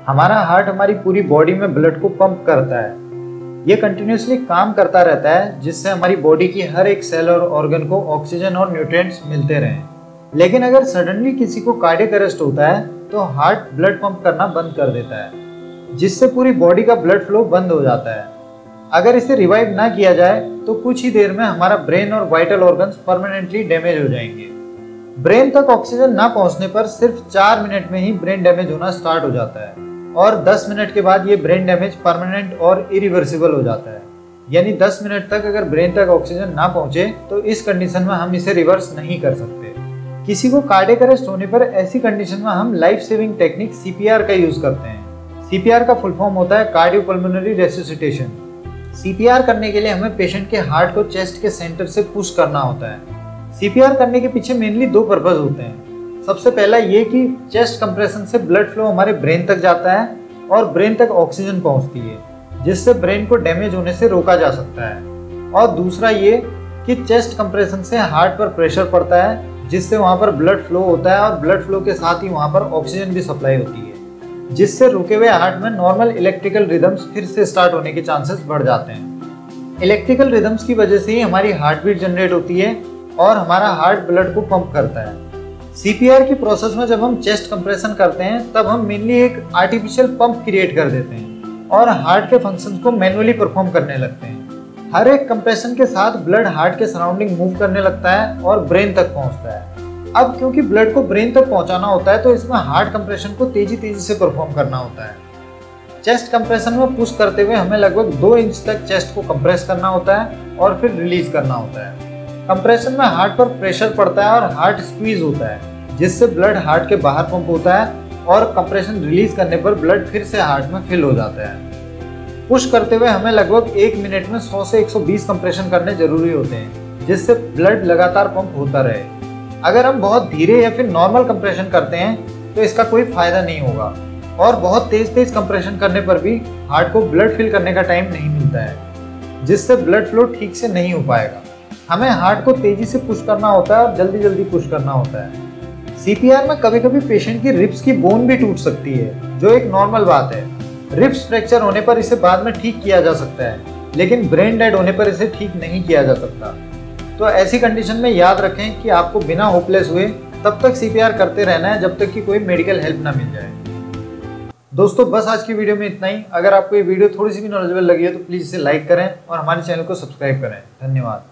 हमारा हार्ट हमारी पूरी बॉडी में ब्लड को पंप करता है। ये कंटिन्यूसली काम करता रहता है जिससे हमारी बॉडी की हर एक सेल और ऑर्गन को ऑक्सीजन और न्यूट्रिएंट्स मिलते रहें। लेकिन अगर सडनली किसी को कार्डियक अरेस्ट होता है तो हार्ट ब्लड पंप करना बंद कर देता है, जिससे पूरी बॉडी का ब्लड फ्लो बंद हो जाता है। अगर इसे रिवाइव ना किया जाए तो कुछ ही देर में हमारा ब्रेन और वाइटल ऑर्गन्स परमानेंटली डैमेज हो जाएंगे। ब्रेन तक ऑक्सीजन ना पहुंचने पर सिर्फ 4 मिनट में ही ब्रेन डैमेज होना स्टार्ट हो जाता है और 10 मिनट के बाद ये ब्रेन डैमेज परमानेंट और इरिवर्सिबल हो जाता है। यानी 10 मिनट तक अगर ब्रेन तक ऑक्सीजन ना पहुंचे तो इस कंडीशन में हम इसे रिवर्स नहीं कर सकते। किसी को कार्डियक अरेस्ट होने पर ऐसी कंडीशन में हम लाइफ सेविंग टेक्निक CPR का यूज करते हैं। CPR का फुल फॉर्म होता है कार्डियोपल्मोनरी रेसिसिटेशन। CPR करने के लिए हमें पेशेंट के हार्ट को चेस्ट के सेंटर से पुश करना होता है। CPR करने के पीछे मेनली 2 पर्पज होते हैं। सबसे पहला ये कि चेस्ट कंप्रेशन से ब्लड फ्लो हमारे ब्रेन तक जाता है और ब्रेन तक ऑक्सीजन पहुंचती है, जिससे ब्रेन को डैमेज होने से रोका जा सकता है। और दूसरा ये कि चेस्ट कंप्रेशन से हार्ट पर प्रेशर पड़ता है, जिससे वहाँ पर ब्लड फ्लो होता है और ब्लड फ्लो के साथ ही वहाँ पर ऑक्सीजन भी सप्लाई होती है, जिससे रुके हुए हार्ट में नॉर्मल इलेक्ट्रिकल रिदम्स फिर से स्टार्ट होने के चांसेस बढ़ जाते हैं। इलेक्ट्रिकल रिदम्स की वजह से ही हमारी हार्ट बीट जनरेट होती है और हमारा हार्ट ब्लड को पंप करता है। CPR की प्रोसेस में जब हम चेस्ट कंप्रेशन करते हैं तब हम मेनली एक आर्टिफिशियल पंप क्रिएट कर देते हैं और हार्ट के फंक्शंस को मैन्युअली परफॉर्म करने लगते हैं। हर एक कंप्रेशन के साथ ब्लड हार्ट के सराउंडिंग मूव करने लगता है और ब्रेन तक पहुंचता है। अब क्योंकि ब्लड को ब्रेन तक पहुंचाना होता है तो इसमें हार्ट कंप्रेशन को तेजी से परफॉर्म करना होता है। चेस्ट कंप्रेशन में पुश करते हुए हमें लगभग 2 इंच तक चेस्ट को कंप्रेस करना होता है और फिर रिलीज करना होता है। कंप्रेशन में हार्ट पर प्रेशर पड़ता है और हार्ट स्क्वीज होता है, जिससे ब्लड हार्ट के बाहर पंप होता है और कंप्रेशन रिलीज करने पर ब्लड फिर से हार्ट में फिल हो जाता है। पुश करते हुए हमें लगभग 1 मिनट में 100 से 120 कंप्रेशन करने जरूरी होते हैं, जिससे ब्लड लगातार पंप होता रहे। अगर हम बहुत धीरे या फिर नॉर्मल कंप्रेशन करते हैं तो इसका कोई फायदा नहीं होगा और बहुत तेज कंप्रेशन करने पर भी हार्ट को ब्लड फिल करने का टाइम नहीं मिलता है, जिससे ब्लड फ्लो ठीक से नहीं हो पाएगा। हमें हार्ट को तेजी से पुश करना होता है और जल्दी पुश करना होता है। CPR में कभी कभी पेशेंट की रिब्स की बोन भी टूट सकती है, जो एक नॉर्मल बात है। रिब्स फ्रैक्चर होने पर इसे बाद में ठीक किया जा सकता है, लेकिन ब्रेन डेड होने पर इसे ठीक नहीं किया जा सकता। तो ऐसी कंडीशन में याद रखें कि आपको बिना होपलेस हुए तब तक CPR करते रहना है जब तक कि कोई मेडिकल हेल्प ना मिल जाए। दोस्तों बस आज की वीडियो में इतना ही। अगर आपको ये वीडियो थोड़ी सी भी नॉलेजेबल लगी है तो प्लीज़ इसे लाइक करें और हमारे चैनल को सब्सक्राइब करें। धन्यवाद।